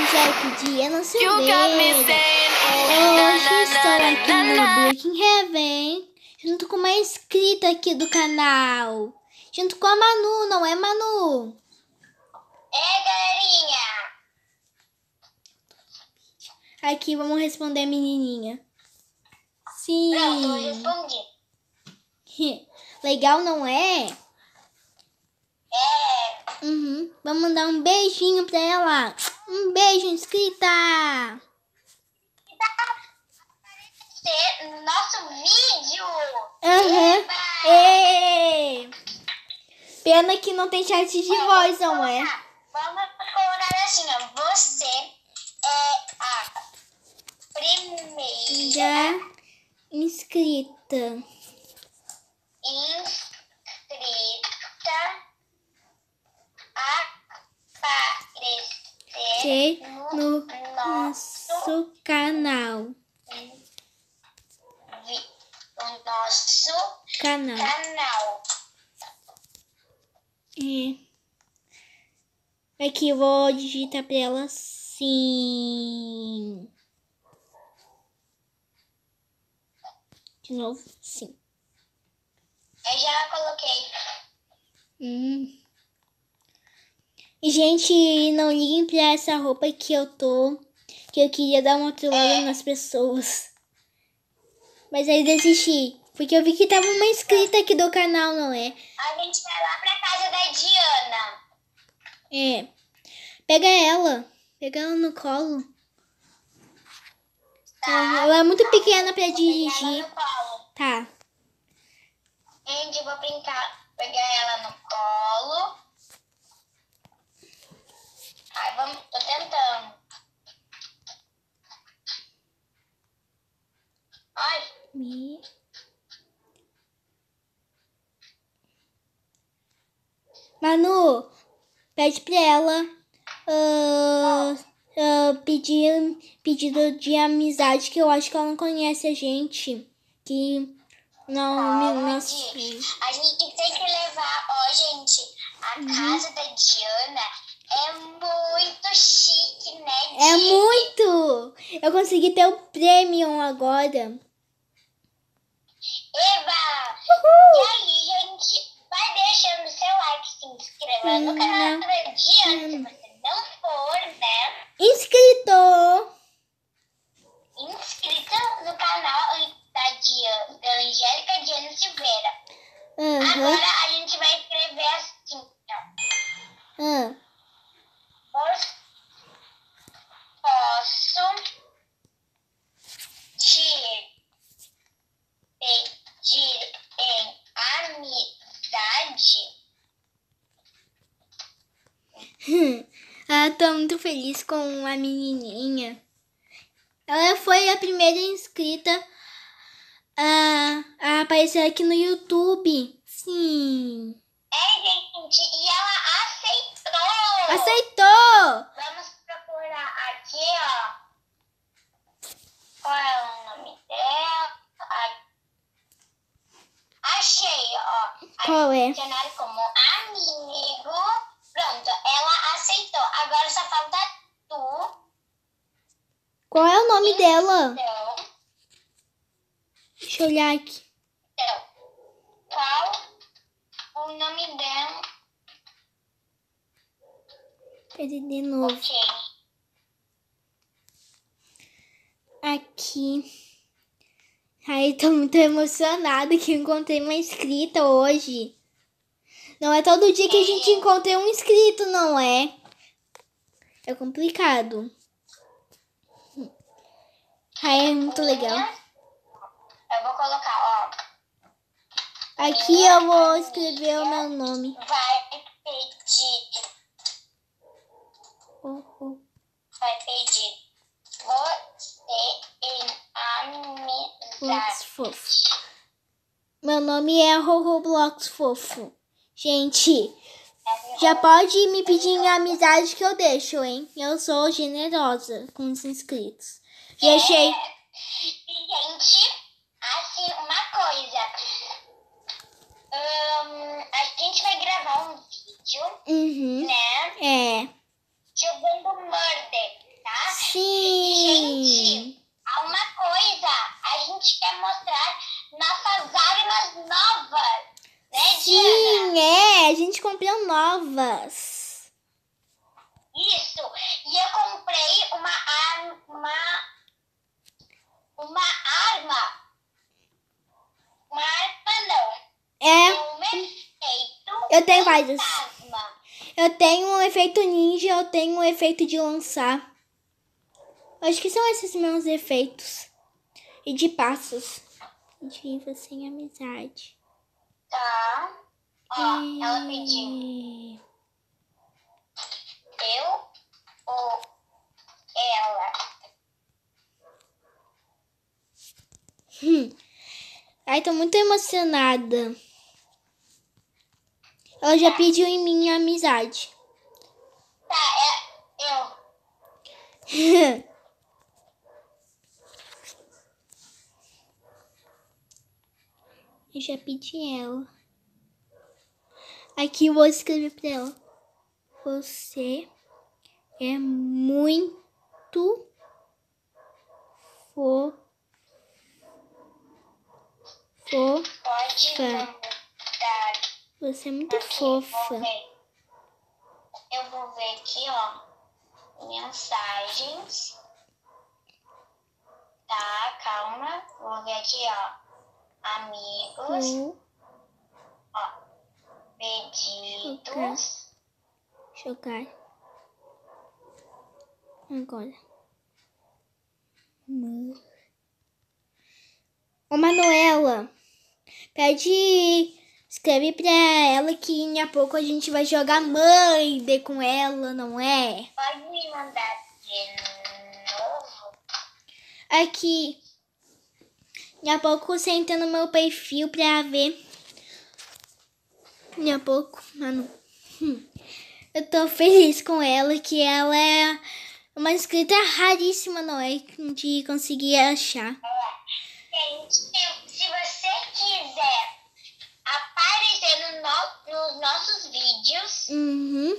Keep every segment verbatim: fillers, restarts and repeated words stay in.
Angélica Diana Silveira. Hoje estou aqui no Breaking Heaven, junto com uma inscrita aqui do canal. Junto com a Manu, não é, Manu? É, galerinha. Aqui, vamos responder a menininha. Sim. Pronto, eu respondi. Legal, não é? É. Uhum. Vamos mandar um beijinho pra ela. Um beijo, inscrita. No nosso vídeo. Uhum. E... Pena que não tem chat de é, voz, não é? Vamos colocar assim, ó. Você é a primeira Já inscrita. inscrita a aparecer No no nosso nosso canal. o nosso Canal. canal. É. Aqui eu vou digitar pra ela sim. De novo, sim. Eu já coloquei. Hum. E, gente, não liguem pra essa roupa que eu tô. Que eu queria dar uma trollada nas pessoas. Mas aí desisti. Porque eu vi que tava uma inscrita aqui do canal, não é? A gente vai lá pra casa da Diana. É. Pega ela. Pega ela no colo. Tá? Ela, ela é muito pequena pra Vou pegar ela dirigir. no colo. Tá. Gente, eu vou brincar. Pegar ela no colo. Ai, vamos. Tô tentando. Ai. Me... Manu, pede pra ela uh, uh, pedir pedido de amizade, que eu acho que ela não conhece a gente. Que não me Calma, não Di. sei. A gente tem que levar. Ó, gente, a Uhum. casa da Diana é muito chique, né, Di? É muito! Eu consegui ter o Premium agora. Eba! Uhul. E aí, gente, vai deixando seu like, se inscreva no canal da Diana, se você não for, né? Inscrito! Inscrita no canal da Diana, da Angélica Diana Silveira. Uhum. Agora a gente vai escrever assim, ó. Uhum. Posso te pedir em amizade? Ah, tô muito feliz com a menininha. Ela foi a primeira inscrita a, a aparecer aqui no YouTube. Sim. É, gente, e ela aceitou! Aceitou! Vamos procurar aqui, ó. Qual é o nome dela? Achei, ó. Qual é? Adicionar como amigo. Pronto, ela aceitou. Agora só falta tu. Qual é o nome dela? Então, Deixa eu olhar aqui. então, qual o nome dela? Peraí, de novo. Ok. Aqui. Ai, tô muito emocionada que eu encontrei uma inscrita hoje. Não é todo dia que a gente encontra um inscrito, não é? É complicado. Ai, é muito legal. Eu vou colocar, ó. Aqui eu vou escrever o meu nome. Vai pedir. Oh, oh. Vai pedir. Você em Roblox amizade. fofo. Meu nome é Roblox fofo. Gente, já pode me pedir em amizade que eu deixo, hein? Eu sou generosa com os inscritos. Já achei. Gente, assim, uma coisa. Hum, a gente vai gravar um vídeo, Uhum. né? É. Jogando Murder. Sim. Gente, há uma coisa. A gente quer mostrar nossas armas novas. Né, Diana? Sim, é. A gente comprou novas. Isso. E eu comprei uma arma... Uma, uma arma... Uma arma não. É. Um efeito Eu tenho vários. fantasma. Eu tenho um efeito ninja, eu tenho um efeito de lançar. Acho que são esses meus efeitos. E de passos. Diva sem amizade. Tá. Ó, E... ela pediu. Eu ou ela? Hum. Ai, tô muito emocionada. Ela já pediu em mim amizade. Tá, é eu. Eu já pedi ela. Aqui eu vou escrever pra ela. Você é muito fo... fo... Pode Tá. mandar Você é muito aqui. fofa. Vou ver. Eu vou ver aqui, ó. Mensagens. Tá, calma. Vou ver aqui, ó. Amigos. Vou Ó. Pedidos. jogar agora. Ma- Ô, Manuela, pede, escreve pra ela que em a pouco a gente vai jogar Mãe com ela, não é? Pode me mandar de novo? Aqui, em a pouco você entra no meu perfil pra ver. Em a pouco, mano. Hum. Eu tô feliz com ela, que ela é uma inscrita raríssima, não é? De conseguir achar. Gente, se você quiser aparecer no no, nos nossos vídeos, Uhum.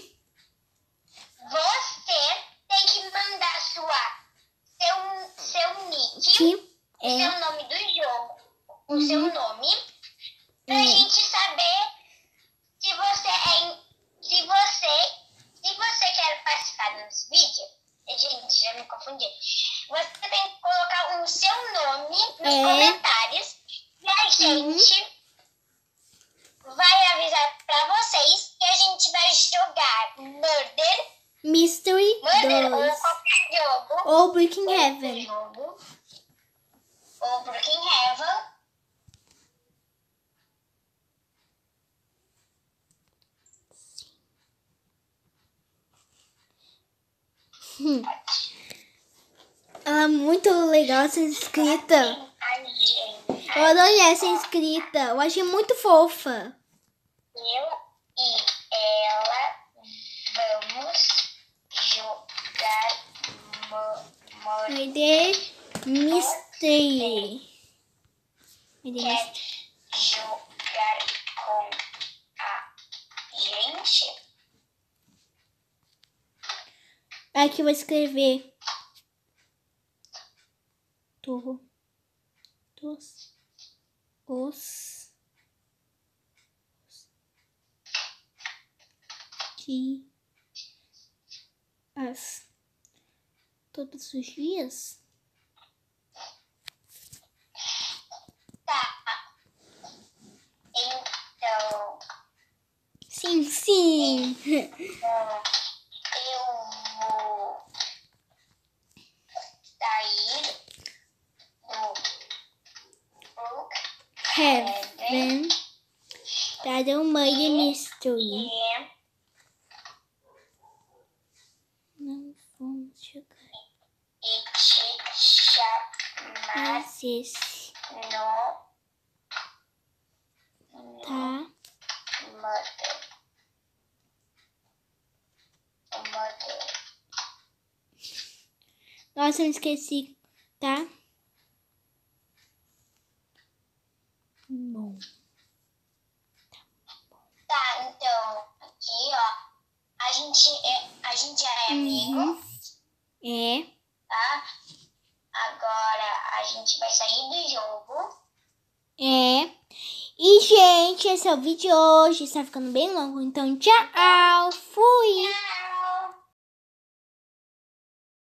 você tem que mandar sua, seu, seu nick, Que o é. seu nome do jogo, o Uhum. seu nome, pra Uhum. gente saber se você é, se você, se você quer participar dos vídeos. Gente, já me confundi. Você tem que colocar o seu nome nos É. comentários e a gente vai avisar pra vocês que a gente vai jogar Murder, Mystery Murder ou dois. qualquer jogo. Ou Breaking Ou Heaven. jogo. Ou Breaking Heaven. Hum. Ela é muito legal essa inscrita. A gente, Eu adorei essa inscrita. Eu achei muito fofa. eu e ela vamos jogar Murder. Murder Mystery. Murder Quer Mystery. jogar com a gente? Aqui eu vou escrever. To, tos, os, que, as, todos os dias. Tá. Então, Sim, sim. então eu vou sair do book Heaven. Para o Murder Mystery. e Não vamos jogar. e te chamar Mas esse no tá. Murder. Murder. Nossa, eu esqueci, tá? Bom. Tá, então, aqui, ó, a gente é, a gente já é amigo. Uhum. É. tá? Agora a gente vai sair do jogo. É. E, gente, esse é o vídeo de hoje. Está ficando bem longo. Então, tchau. Fui.